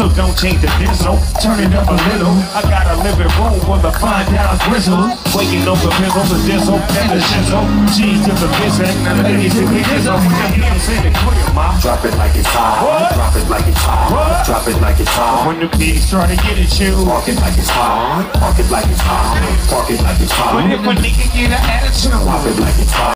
so don't change the diesel. Turn it up a little. I got a living room with a fine down grizzle. Waking up with pizzle, the diesel, and the shizzle. G's to the vision, and the ladies to the diesel. Drop it like it's hot. What? Drop it like it's hot. What? Drop it like it's hot. When the pigs try to get at you, Park it like it's hot. Park it like it's hot. Park it like it's hot. but if a nigga get an attitude, Drop it like it's hot.